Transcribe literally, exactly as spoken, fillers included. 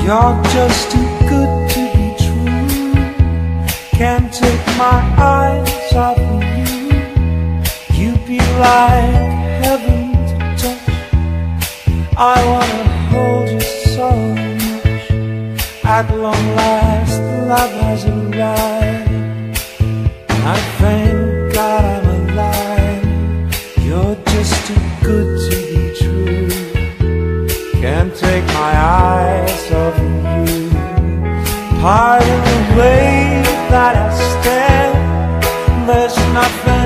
You're just too good to be true. Can't take my eyes off of you. You'd be like heaven to touch. I wanna hold you so much. At long last, love has arrived. I thank God I'm alive. You're just too good to be true. Can't take my eyes off of you. Part of the way that I stand, there's nothing